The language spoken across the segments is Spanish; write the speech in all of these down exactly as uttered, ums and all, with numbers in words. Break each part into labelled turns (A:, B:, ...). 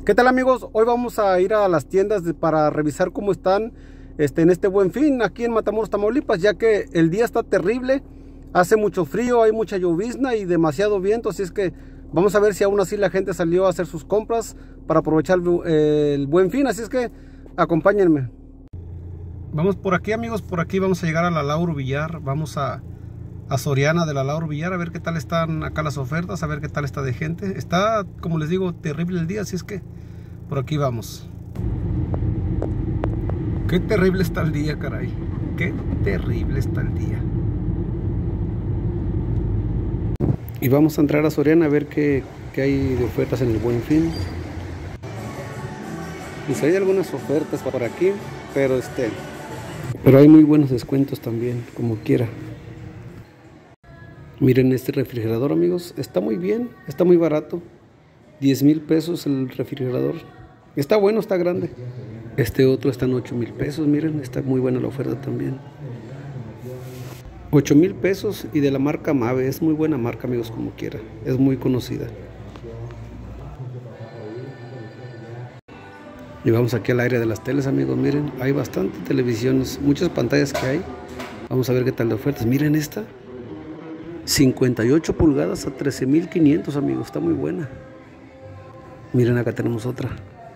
A: ¿Qué tal, amigos? Hoy vamos a ir a las tiendas de, para revisar cómo están este, en este Buen Fin aquí en Matamoros, Tamaulipas, ya que el día está terrible, hace mucho frío, hay mucha llovizna y demasiado viento, así es que vamos a ver si aún así la gente salió a hacer sus compras para aprovechar eh, el Buen Fin, así es que acompáñenme. Vamos por aquí, amigos, por aquí vamos a llegar a la Lauro Villar, vamos a, a Soriana de la Lauro Villar, a ver qué tal están acá las ofertas, a ver qué tal está de gente. Está, como les digo, terrible el día, así es que por aquí vamos. Qué terrible está el día, caray. Qué terrible está el día. Y vamos a entrar a Soriana a ver qué, qué hay de ofertas en el Buen Fin. Pues hay algunas ofertas por aquí, pero este... pero hay muy buenos descuentos también, como quiera. Miren este refrigerador, amigos, está muy bien, está muy barato. diez mil pesos el refrigerador. Está bueno, está grande. Este otro está en ocho mil pesos, miren, está muy buena la oferta también. ocho mil pesos y de la marca Mave, es muy buena marca, amigos, como quiera. Es muy conocida. Y vamos aquí al área de las teles, amigos, miren, hay bastantes televisiones, muchas pantallas que hay. Vamos a ver qué tal de ofertas. Miren esta, cincuenta y ocho pulgadas a trece mil quinientos, amigos, está muy buena. Miren, acá tenemos otra.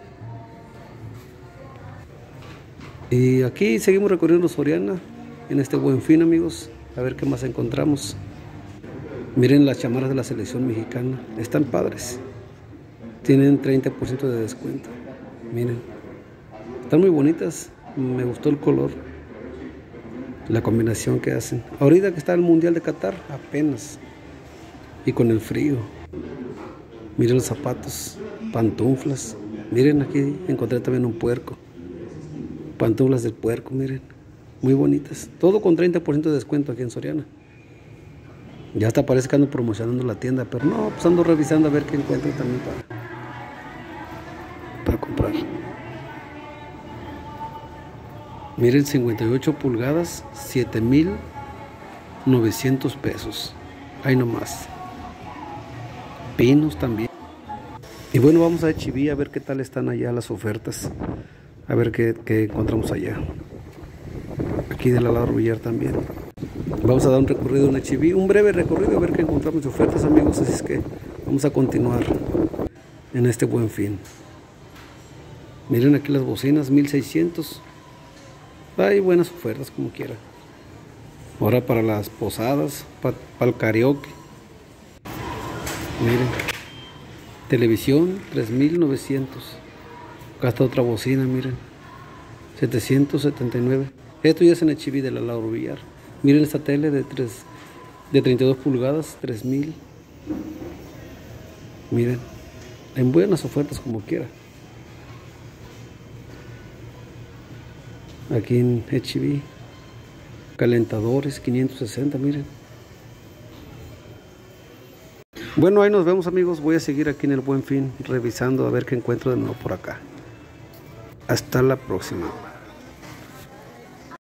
A: Y aquí seguimos recorriendo Soriana en este Buen Fin, amigos, a ver qué más encontramos. Miren las chamarras de la selección mexicana, están padres, tienen treinta por ciento de descuento. Miren, están muy bonitas, me gustó el color, la combinación que hacen. Ahorita que está el Mundial de Qatar, apenas, y con el frío. Miren los zapatos, pantuflas. Miren, aquí encontré también un puerco, pantuflas del puerco, miren, muy bonitas. Todo con treinta por ciento de descuento aquí en Soriana. Ya hasta parece que ando promocionando la tienda, pero no, pues ando revisando a ver qué encuentro también para para comprar. Miren, cincuenta y ocho pulgadas, siete mil novecientos pesos. Ahí nomás. Pinos también. Y bueno, vamos a H E B a ver qué tal están allá las ofertas. A ver qué, qué encontramos allá. Aquí de la Lauro Villar también. Vamos a dar un recorrido en H E B, un breve recorrido a ver qué encontramos de ofertas, amigos. Así es que vamos a continuar en este Buen Fin. Miren aquí las bocinas, mil seiscientos. Hay buenas ofertas como quiera. Ahora para las posadas, para, para el karaoke. Miren. Televisión, tres mil novecientos. Acá está otra bocina, miren. setecientos setenta y nueve. Esto ya es en H E B de la Lauro Villar. Miren esta tele de, tres, de treinta y dos pulgadas, tres mil. Miren. En buenas ofertas como quiera. Aquí en H E B, calentadores quinientos sesenta, miren. Bueno, ahí nos vemos, amigos. Voy a seguir aquí en el Buen Fin revisando a ver qué encuentro de nuevo por acá. Hasta la próxima.